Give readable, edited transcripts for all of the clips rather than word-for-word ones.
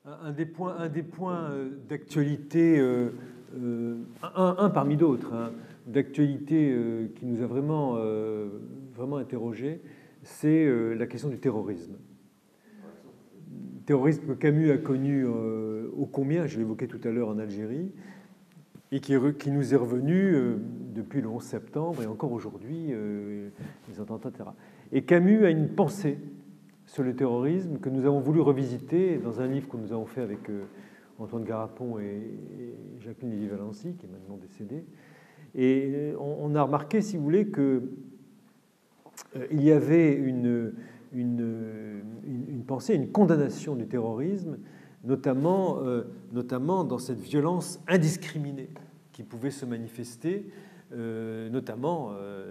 Un des points d'actualité, un parmi d'autres, hein, d'actualité qui nous a vraiment, vraiment interrogés, c'est la question du terrorisme. Terrorisme que Camus a connu ô combien, je l'évoquais tout à l'heure en Algérie, et qui nous est revenu depuis le 11 septembre et encore aujourd'hui, les attentats, etc. Et Camus a une pensée sur le terrorisme que nous avons voulu revisiter dans un livre que nous avons fait avec Antoine Garapon et Jacqueline Lévy-Valency, qui est maintenant décédée. Et on a remarqué, si vous voulez, qu'il y avait une pensée, une condamnation du terrorisme, notamment dans cette violence indiscriminée qui pouvait se manifester, notamment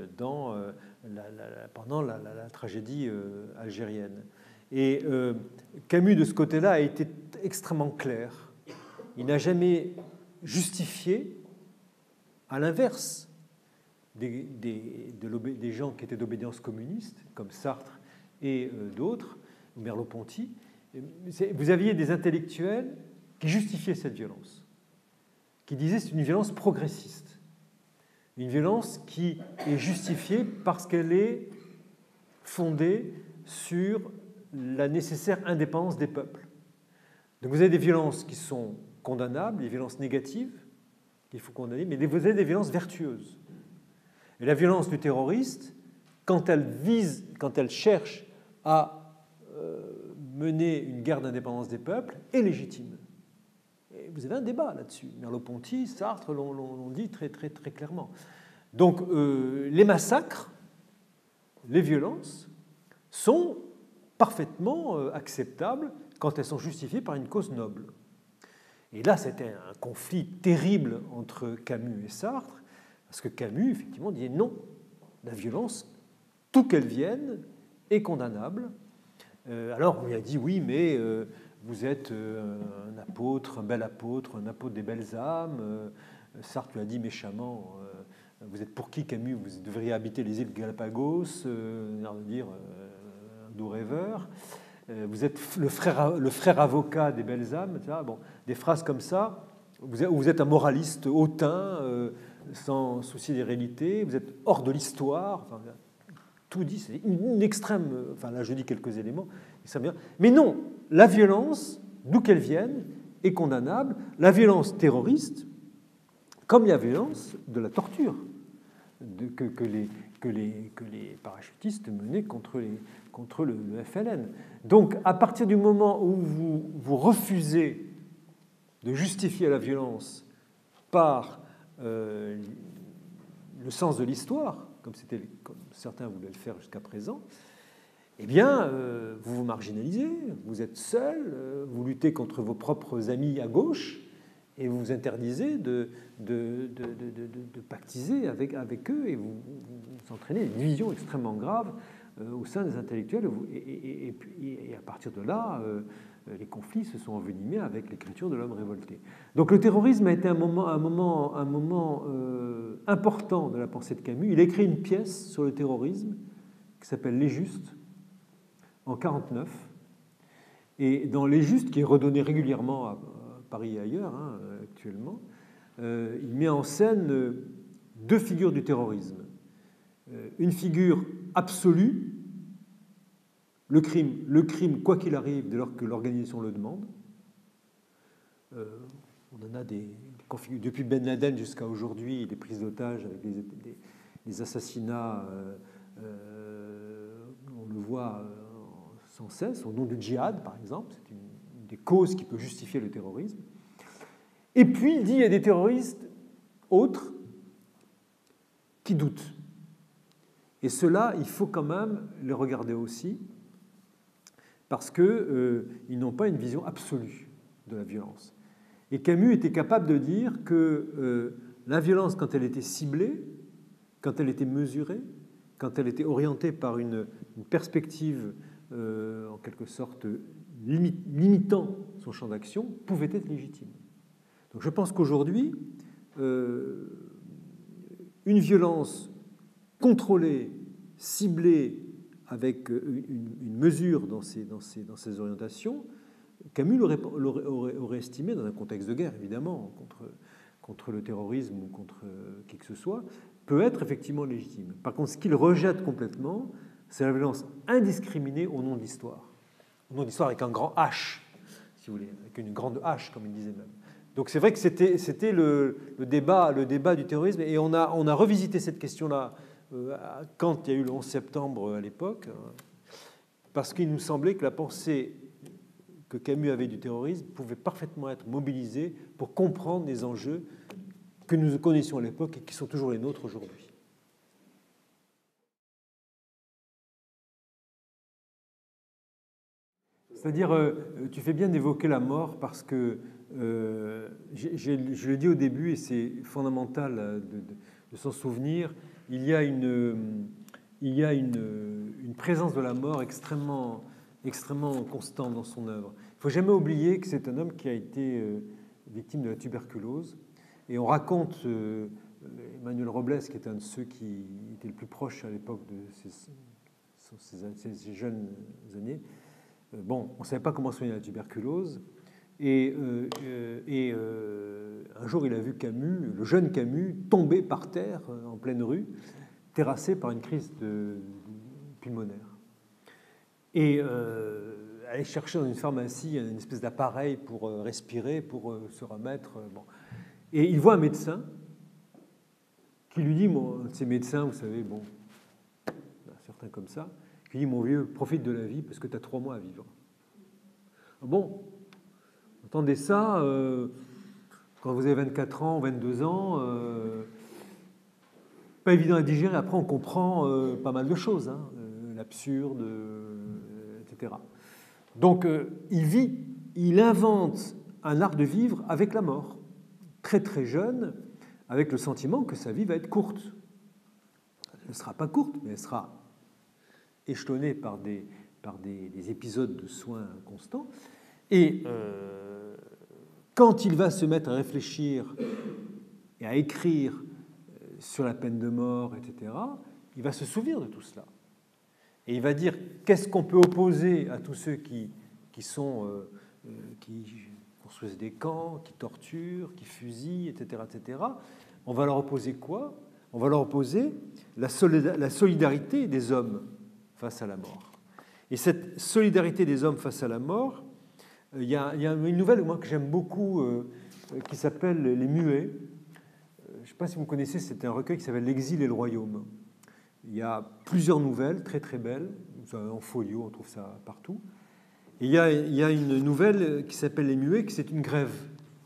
pendant la tragédie algérienne. Et Camus, de ce côté-là, a été extrêmement clair. Il n'a jamais justifié, à l'inverse, des gens qui étaient d'obédience communiste, comme Sartre et d'autres, ou Merleau-Ponty. Vous aviez des intellectuels qui justifiaient cette violence, qui disaient que c'est une violence progressiste, une violence qui est justifiée parce qu'elle est fondée sur la nécessaire indépendance des peuples. Donc vous avez des violences qui sont condamnables, des violences négatives qu'il faut condamner, mais vous avez des violences vertueuses. Et la violence du terroriste, quand elle cherche à mener une guerre d'indépendance des peuples, est légitime. Et vous avez un débat là-dessus. Merleau-Ponty, Sartre l'ont dit très, très, très clairement. Donc les massacres, les violences sont parfaitement acceptables quand elles sont justifiées par une cause noble. Et là, c'était un conflit terrible entre Camus et Sartre, parce que Camus, effectivement, disait non, la violence, tout qu'elle vienne, est condamnable. Alors on lui a dit oui, mais vous êtes un apôtre, un bel apôtre, un apôtre des belles âmes. Sartre lui a dit méchamment, vous êtes pour qui, Camus? Vous devriez habiter les îles Galapagos, l'air de dire un doux rêveur. Vous êtes le frère avocat des belles âmes, etc. Bon, des phrases comme ça. Vous êtes un moraliste hautain, sans souci des réalités. Vous êtes hors de l'histoire. Enfin, tout dit, c'est une extrême. Enfin, là, je dis quelques éléments. Mais non, la violence, d'où qu'elle vienne, est condamnable. La violence terroriste, comme la violence de la torture que les parachutistes menaient contre le FLN. Donc, à partir du moment où vous refusez de justifier la violence par le sens de l'histoire, comme certains voulaient le faire jusqu'à présent, eh bien, vous vous marginalisez, vous êtes seul, vous luttez contre vos propres amis à gauche, et vous vous interdisez de pactiser avec eux, et vous entraînez une division extrêmement grave au sein des intellectuels, et à partir de là, les conflits se sont envenimés avec l'écriture de l'homme révolté. Donc le terrorisme a été un moment important de la pensée de Camus. Il a écrit une pièce sur le terrorisme qui s'appelle Les Justes, en 1949. Et dans Les Justes, qui est redonné régulièrement à Paris et ailleurs, hein, actuellement, il met en scène deux figures du terrorisme. Une figure absolue, le crime quoi qu'il arrive dès lors que l'organisation le demande. On en a depuis Ben Laden jusqu'à aujourd'hui, des prises d'otages avec des assassinats, on le voit sans cesse, au nom du djihad par exemple, c'est une des causes qui peut justifier le terrorisme. Et puis il dit qu'il y a des terroristes autres qui doutent. Et ceux-là, il faut quand même les regarder aussi, parce qu'ils n'ont pas une vision absolue de la violence. Et Camus était capable de dire que la violence, quand elle était ciblée, quand elle était mesurée, quand elle était orientée par une perspective en quelque sorte limitant son champ d'action, pouvait être légitime. Donc je pense qu'aujourd'hui, une violence contrôlée, ciblée, avec une mesure dans ces orientations, Camus aurait estimé, dans un contexte de guerre, évidemment, contre le terrorisme ou contre qui que ce soit, peut être effectivement légitime. Par contre, ce qu'il rejette complètement, c'est la violence indiscriminée au nom de l'histoire. Au nom de l'histoire avec un grand H, si vous voulez, avec une grande H, comme il disait même. Donc c'est vrai que c'était le débat du terrorisme, et on a revisité cette question-là quand il y a eu le 11 septembre à l'époque, parce qu'il nous semblait que la pensée que Camus avait du terrorisme pouvait parfaitement être mobilisée pour comprendre les enjeux que nous connaissions à l'époque et qui sont toujours les nôtres aujourd'hui. C'est-à-dire, tu fais bien d'évoquer la mort parce que, je l'ai dit au début et c'est fondamental de s'en souvenir, il y a une présence de la mort extrêmement constante dans son œuvre. Il ne faut jamais oublier que c'est un homme qui a été victime de la tuberculose. Et on raconte Emmanuel Robles, qui est un de ceux qui était le plus proche à l'époque de ces jeunes années. Bon, on ne savait pas comment soigner la tuberculose. Et un jour, il a vu Camus, le jeune Camus, tomber par terre en pleine rue, terrassé par une crise pulmonaire. Et aller chercher dans une pharmacie une espèce d'appareil pour respirer, pour se remettre. Bon. Et il voit un médecin qui lui dit, ces médecins, vous savez, bon, certains comme ça, qui dit, mon vieux, profite de la vie parce que tu as 3 mois à vivre. Bon, entendez ça, quand vous avez 24 ans, 22 ans, pas évident à digérer. Après, on comprend pas mal de choses, hein, l'absurde, etc. Donc, il invente un art de vivre avec la mort, très très jeune, avec le sentiment que sa vie va être courte. Elle ne sera pas courte, mais elle sera échelonnée par des épisodes de soins constants. Et quand il va se mettre à réfléchir et à écrire sur la peine de mort, etc., il va se souvenir de tout cela. Et il va dire, qu'est-ce qu'on peut opposer à tous ceux qui construisent des camps, qui torturent, qui fusillent, etc., etc. On va leur opposer quoi? On va leur opposer la solidarité des hommes face à la mort. Et cette solidarité des hommes face à la mort, il y a une nouvelle moi, que j'aime beaucoup qui s'appelle Les Muets. Je ne sais pas si vous connaissez, c'est un recueil qui s'appelle L'Exil et le Royaume. Il y a plusieurs nouvelles très très belles, en folio, on trouve ça partout. Et il y a une nouvelle qui s'appelle Les Muets, qui c'est une grève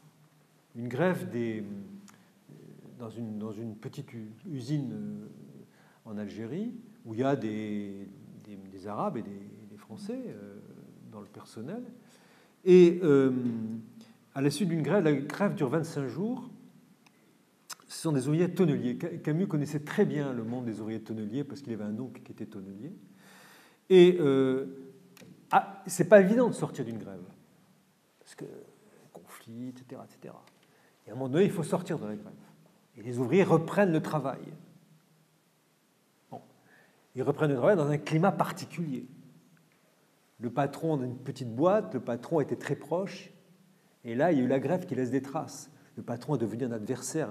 dans une petite usine en Algérie, où il y a des Arabes et des Français dans le personnel. Et à la suite d'une grève, la grève dure 25 jours. Ce sont des ouvriers tonneliers. Camus connaissait très bien le monde des ouvriers tonneliers parce qu'il avait un oncle qui était tonnelier. Et c'est pas évident de sortir d'une grève parce que conflit, etc., etc. Et à un moment donné, il faut sortir de la grève. Et les ouvriers reprennent le travail. Bon. Ils reprennent le travail dans un climat particulier. Le patron d'une petite boîte, le patron était très proche, et là, il y a eu la grève qui laisse des traces. Le patron est devenu un adversaire,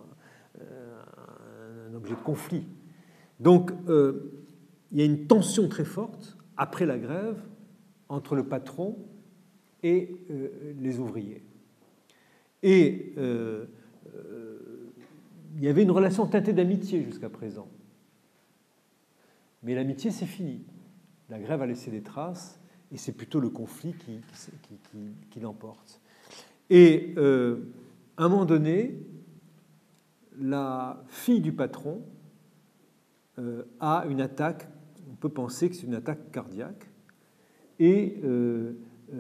un objet de conflit. Donc, il y a une tension très forte, après la grève, entre le patron et les ouvriers. Et il y avait une relation teintée d'amitié jusqu'à présent. Mais l'amitié, c'est fini. La grève a laissé des traces, et c'est plutôt le conflit qui l'emporte. Et à un moment donné, la fille du patron a une attaque, on peut penser que c'est une attaque cardiaque, et elle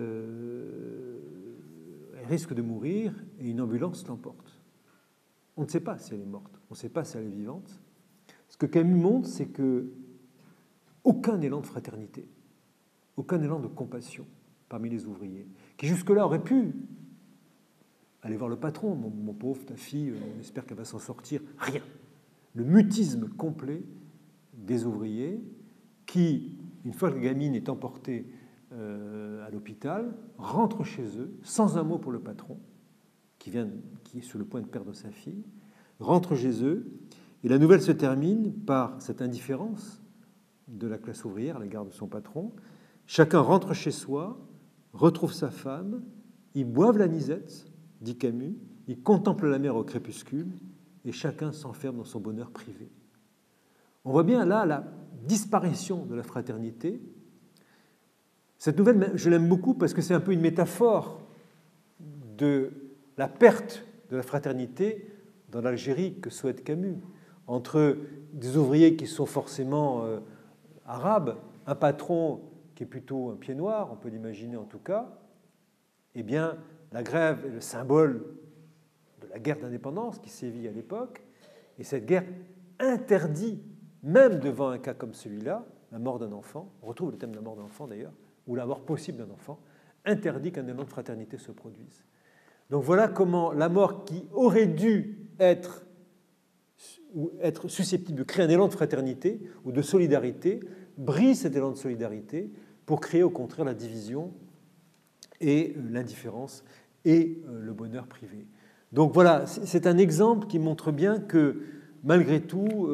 risque de mourir, et une ambulance l'emporte. On ne sait pas si elle est morte, on ne sait pas si elle est vivante. Ce que Camus montre, c'est que aucun élan de fraternité, aucun élan de compassion parmi les ouvriers, qui jusque-là auraient pu aller voir le patron, mon pauvre, ta fille, on espère qu'elle va s'en sortir. Rien. Le mutisme complet des ouvriers qui, une fois que la gamine est emportée à l'hôpital, rentrent chez eux, sans un mot pour le patron, qui est sur le point de perdre sa fille, rentrent chez eux, et la nouvelle se termine par cette indifférence de la classe ouvrière à l'égard de son patron. Chacun rentre chez soi, retrouve sa femme, ils boivent l'anisette, dit Camus, ils contemplent la mer au crépuscule, et chacun s'enferme dans son bonheur privé. On voit bien là la disparition de la fraternité. Cette nouvelle, je l'aime beaucoup parce que c'est un peu une métaphore de la perte de la fraternité dans l'Algérie que souhaite Camus, entre des ouvriers qui sont forcément arabes, un patron qui est plutôt un pied noir, on peut l'imaginer en tout cas. Eh bien, la grève est le symbole de la guerre d'indépendance qui sévit à l'époque, et cette guerre interdit, même devant un cas comme celui-là, la mort d'un enfant, on retrouve le thème de la mort d'un enfant d'ailleurs, ou la mort possible d'un enfant, interdit qu'un élan de fraternité se produise. Donc voilà comment la mort qui aurait dû être susceptible de créer un élan de fraternité ou de solidarité, brise cet élan de solidarité pour créer au contraire la division et l'indifférence et le bonheur privé. Donc voilà, c'est un exemple qui montre bien que malgré tout,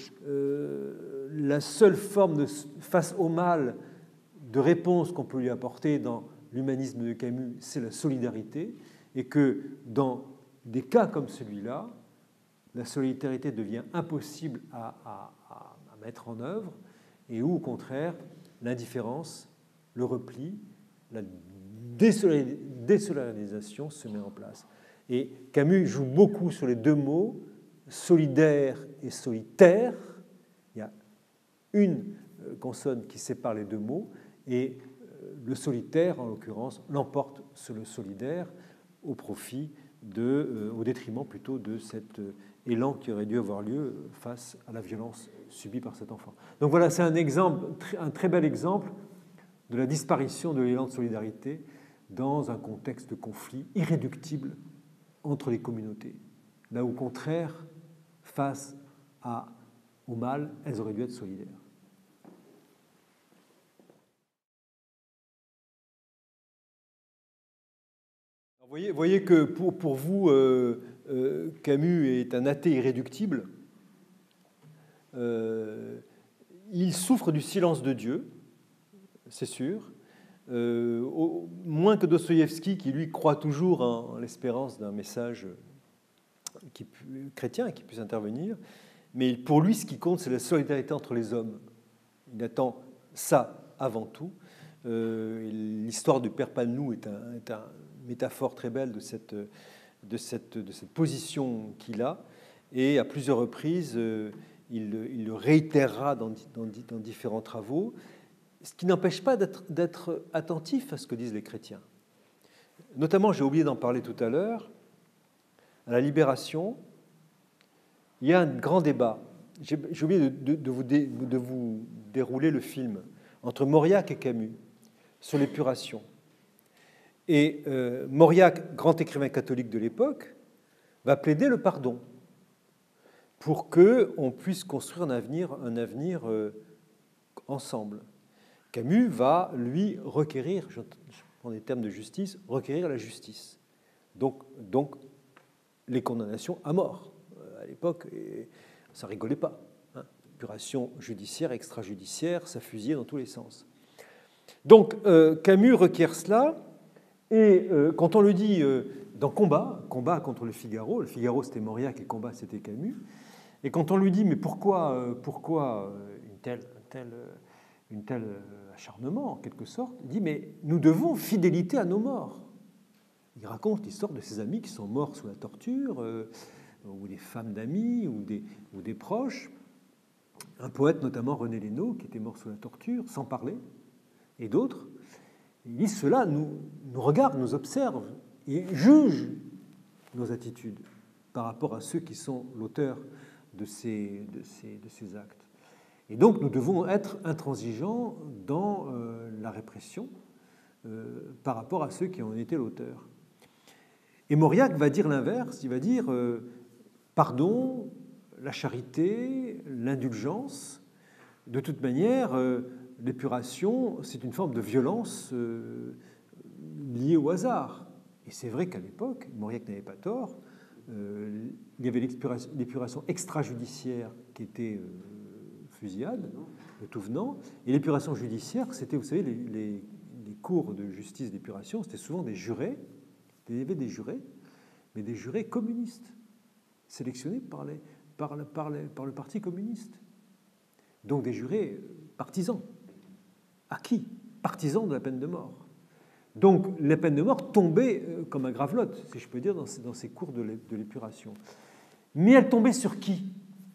la seule forme face au mal de réponse qu'on peut lui apporter dans l'humanisme de Camus, c'est la solidarité, et que dans des cas comme celui-là, la solidarité devient impossible à mettre en œuvre, et où, au contraire, l'indifférence, le repli, la désolidarisation se met en place. Et Camus joue beaucoup sur les deux mots, solidaire et solitaire. Il y a une consonne qui sépare les deux mots, et le solitaire, en l'occurrence, l'emporte sur le solidaire au détriment plutôt de cet élan qui aurait dû avoir lieu face à la violence subie par cet enfant. Donc voilà, c'est un très bel exemple de la disparition de l'élan de solidarité dans un contexte de conflit irréductible entre les communautés. Là, au contraire, face au mal, elles auraient dû être solidaires. Vous voyez que pour vous, Camus est un athée irréductible. Il souffre du silence de Dieu, c'est sûr. Moins que Dostoïevski, qui lui croit toujours en l'espérance d'un message chrétien qui puisse intervenir. Mais pour lui, ce qui compte, c'est la solidarité entre les hommes. Il attend ça avant tout. L'histoire du Père Palnou est une métaphore très belle de cette position qu'il a. Et à plusieurs reprises, il le réitérera dans différents travaux, ce qui n'empêche pas d'être attentif à ce que disent les chrétiens. Notamment, j'ai oublié d'en parler tout à l'heure, à la Libération, il y a un grand débat. J'ai oublié de vous dérouler le film entre Mauriac et Camus sur l'épuration. Et Mauriac, grand écrivain catholique de l'époque, va plaider le pardon pour qu'on puisse construire un avenir ensemble. Camus va, lui, requérir, je prends des termes de justice, requérir la justice. Donc les condamnations à mort. À l'époque, ça rigolait pas. Épuration judiciaire, extrajudiciaire, ça fusillait dans tous les sens. Donc Camus requiert cela, et quand on le dit dans Combat contre le Figaro c'était Mauriac et Combat c'était Camus, et quand on lui dit mais pourquoi une telle acharnement en quelque sorte, il dit mais nous devons fidélité à nos morts. Il raconte l'histoire de ses amis qui sont morts sous la torture, ou des femmes d'amis, ou des proches. Un poète, notamment René Lénaud, qui était mort sous la torture, sans parler, et d'autres. Il dit ceux-là nous regardent, nous observent, et jugent nos attitudes par rapport à ceux qui sont l'auteur de ces actes. Et donc nous devons être intransigeants dans la répression par rapport à ceux qui en étaient l'auteur. Et Mauriac va dire l'inverse, il va dire pardon, la charité, l'indulgence. De toute manière, l'épuration, c'est une forme de violence liée au hasard. Et c'est vrai qu'à l'époque, Mauriac n'avait pas tort, il y avait l'épuration extrajudiciaire qui était fusillade, le tout venant, et l'épuration judiciaire, c'était, vous savez, les cours de justice d'épuration, c'était souvent des jurés, il y avait des jurés, mais des jurés communistes, sélectionnés par le Parti communiste. Donc des jurés partisans. Acquis, partisans de la peine de mort. Donc la peine de mort tombait comme un gravelotte, si je peux dire, dans ces cours de l'épuration. Mais elle tombait sur qui?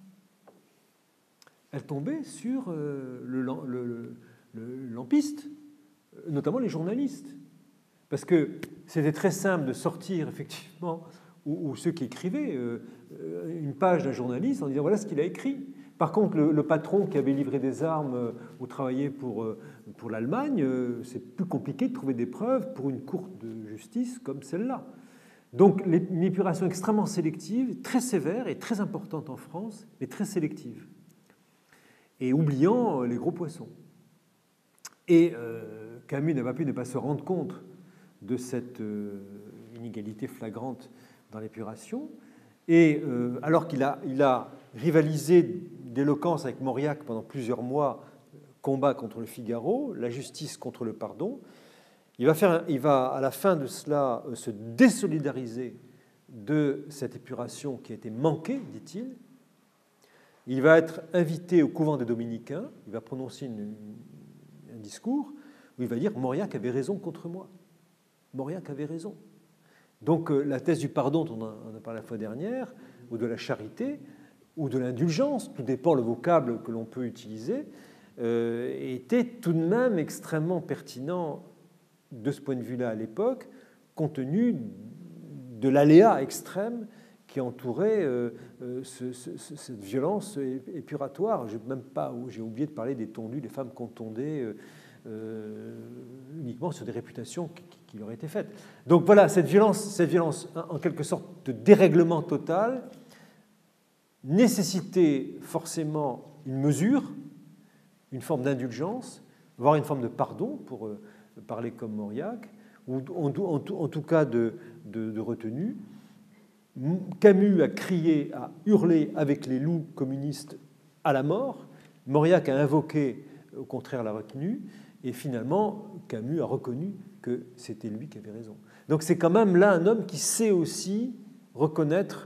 Elle tombait sur le lampiste, notamment les journalistes. Parce que c'était très simple de sortir, effectivement, ou ceux qui écrivaient une page d'un journaliste en disant voilà ce qu'il a écrit. Par contre, le patron qui avait livré des armes ou travaillé pour l'Allemagne, c'est plus compliqué de trouver des preuves pour une cour de justice comme celle-là. Donc, une épuration extrêmement sélective, très sévère et très importante en France, mais très sélective. Et oubliant les gros poissons. Et Camus n'a pas pu ne pas se rendre compte de cette inégalité flagrante dans l'épuration. Et alors qu'il a rivalisé d'éloquence avec Mauriac pendant plusieurs mois, combat contre le Figaro, la justice contre le pardon, il va à la fin de cela se désolidariser de cette épuration qui a été manquée, dit-il. Il va être invité au couvent des Dominicains, il va prononcer un discours où il va dire « Mauriac avait raison contre moi ». Mauriac avait raison. Donc la thèse du pardon dont on a parlé la fois dernière, ou de la charité, ou de l'indulgence, tout dépend le vocable que l'on peut utiliser, était tout de même extrêmement pertinent de ce point de vue-là à l'époque, compte tenu de l'aléa extrême qui entourait cette violence épuratoire. J'ai oublié de parler des tondus, des femmes qu'on tondait uniquement sur des réputations qui leur étaient faites. Donc voilà, cette violence en quelque sorte de dérèglement total nécessitait forcément une mesure, une forme d'indulgence, voire une forme de pardon, pour parler comme Mauriac, ou en tout cas de retenue. Camus a crié, a hurlé avec les loups communistes à la mort. Mauriac a invoqué, au contraire, la retenue. Et finalement, Camus a reconnu que c'était lui qui avait raison. Donc c'est quand même là un homme qui sait aussi reconnaître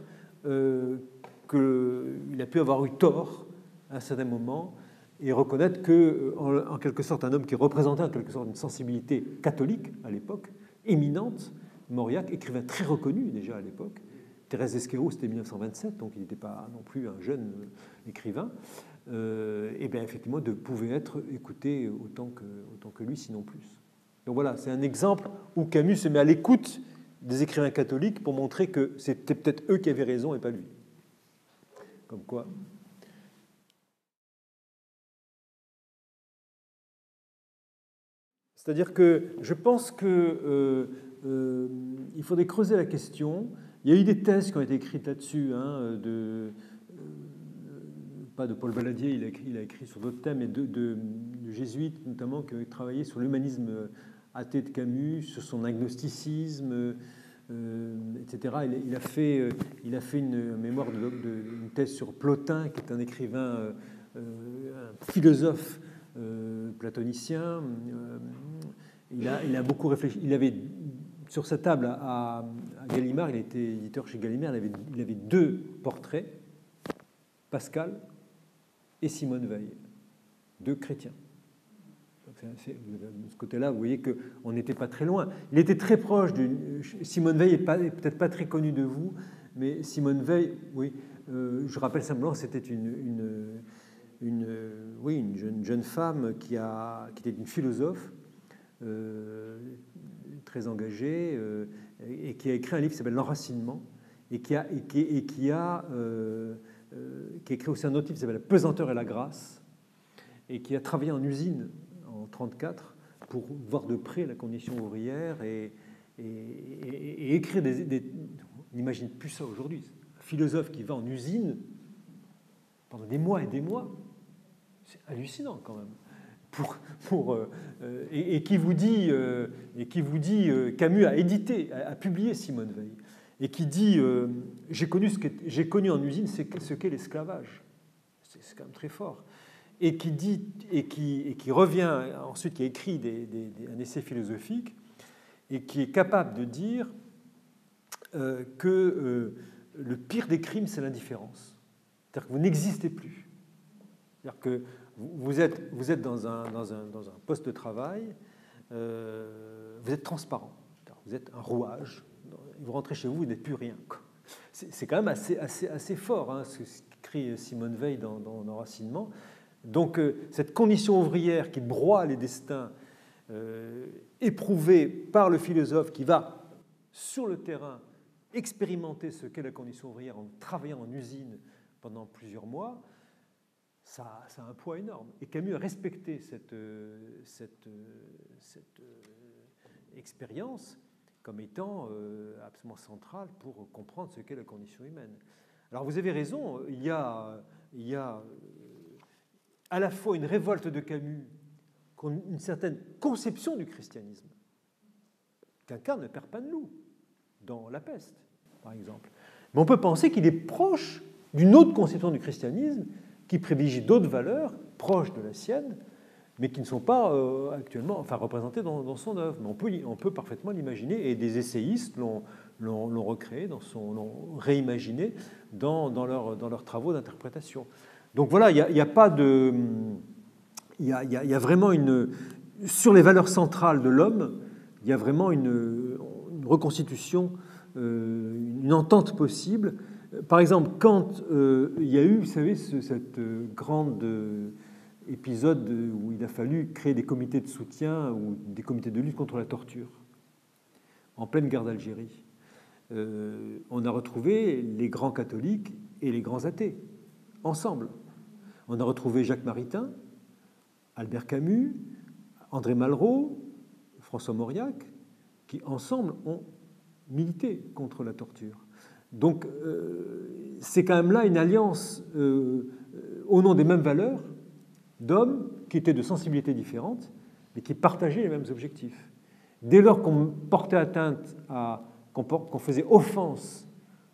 qu'il a pu avoir eu tort à un certain moment et reconnaître que, en quelque sorte, un homme qui représentait en quelque sorte une sensibilité catholique à l'époque, éminente, Mauriac, écrivain très reconnu déjà à l'époque. Thérèse d'Esquerro, c'était 1927, donc il n'était pas non plus un jeune écrivain. Et bien effectivement, pouvait être écouté autant que lui, sinon plus. Donc voilà, c'est un exemple où Camus se met à l'écoute des écrivains catholiques pour montrer que c'était peut-être eux qui avaient raison et pas lui. Comme quoi. C'est-à-dire que je pense qu'il faudrait creuser la question. Il y a eu des thèses qui ont été écrites là-dessus, pas de Paul Valadier, il a écrit sur d'autres thèmes, mais de jésuites notamment qui ont travaillé sur l'humanisme athée de Camus, sur son agnosticisme, etc. Il a fait une mémoire une thèse sur Plotin, qui est un écrivain, un philosophe platonicien. Il a beaucoup réfléchi. Il avait sur sa table à Gallimard, il était éditeur chez Gallimard, il avait deux portraits, Pascal et Simone Veil, deux chrétiens. Donc de ce côté-là, vous voyez qu'on n'était pas très loin. Il était très proche de Simone Veil, peut-être pas très connue de vous, mais Simone Veil, oui, je rappelle simplement, c'était une jeune femme qui était une philosophe très engagée et qui a écrit un livre qui s'appelle L'Enracinement et qui a écrit aussi un autre livre qui s'appelle La pesanteur et la grâce et qui a travaillé en usine en 1934 pour voir de près la condition ouvrière et écrire on n'imagine plus ça aujourd'hui. Un philosophe qui va en usine pendant des mois et des mois, c'est hallucinant quand même. et qui vous dit, Camus a édité, a publié Simone Veil, et qui dit j'ai connu en usine ce qu'est l'esclavage. C'est quand même très fort. Et qui dit et qui revient ensuite, qui a écrit un essai philosophique et qui est capable de dire que le pire des crimes, c'est l'indifférence. C'est-à-dire que vous n'existez plus. C'est-à-dire que vous êtes dans un poste de travail, vous êtes transparent, vous êtes un rouage, vous rentrez chez vous, vous n'êtes plus rien. C'est quand même assez fort, hein, ce qu'écrit Simone Veil dans Enracinement. Donc cette condition ouvrière qui broie les destins, éprouvée par le philosophe qui va sur le terrain expérimenter ce qu'est la condition ouvrière en travaillant en usine pendant plusieurs mois, ça a un poids énorme. Et Camus a respecté cette expérience comme étant absolument centrale pour comprendre ce qu'est la condition humaine. Alors vous avez raison, il y a à la fois une révolte de Camus contre une certaine conception du christianisme qu'incarne Père Paneloux dans La Peste, par exemple. Mais on peut penser qu'il est proche d'une autre conception du christianisme qui privilégie d'autres valeurs proches de la sienne, mais qui ne sont pas actuellement représentées dans son œuvre. Mais on peut parfaitement l'imaginer, et des essayistes l'ont recréé, l'ont réimaginé dans leurs travaux d'interprétation. Donc voilà, il y a pas de... Il y a vraiment sur les valeurs centrales de l'homme, il y a vraiment une reconstitution, une entente possible. Par exemple, quand il y a eu, vous savez, cette grande épisode où il a fallu créer des comités de soutien ou des comités de lutte contre la torture, en pleine guerre d'Algérie, on a retrouvé les grands catholiques et les grands athées, ensemble. On a retrouvé Jacques Maritain, Albert Camus, André Malraux, François Mauriac, qui ensemble ont milité contre la torture. Donc c'est quand même là une alliance au nom des mêmes valeurs d'hommes qui étaient de sensibilités différentes, mais qui partageaient les mêmes objectifs. Dès lors qu'on portait atteinte qu'on faisait offense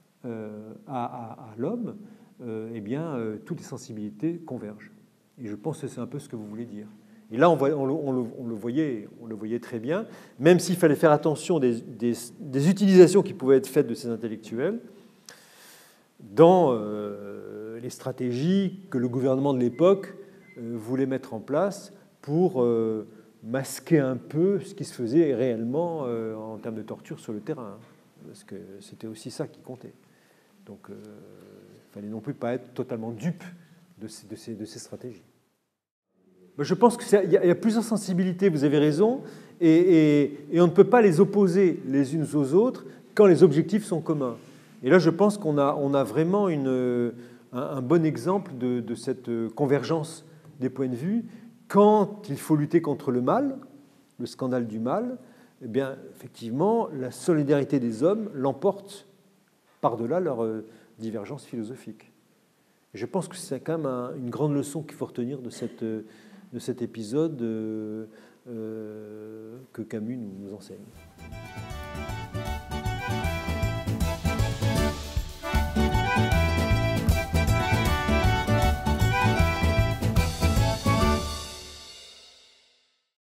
à l'homme, eh bien, toutes les sensibilités convergent. Et je pense que c'est un peu ce que vous voulez dire. Et là, on le voyait très bien, même s'il fallait faire attention des utilisations qui pouvaient être faites de ces intellectuels dans les stratégies que le gouvernement de l'époque voulait mettre en place pour masquer un peu ce qui se faisait réellement en termes de torture sur le terrain, parce que c'était aussi ça qui comptait. Donc, il ne fallait non plus pas être totalement dupe de ces stratégies. Je pense qu'il y a plusieurs sensibilités, vous avez raison, et on ne peut pas les opposer les unes aux autres quand les objectifs sont communs. Et là, je pense qu'on a vraiment un bon exemple de cette convergence des points de vue. Quand il faut lutter contre le mal, le scandale du mal, eh bien, effectivement, la solidarité des hommes l'emporte par-delà leur divergence philosophique. Je pense que c'est quand même une grande leçon qu'il faut retenir de cet épisode que Camus nous enseigne.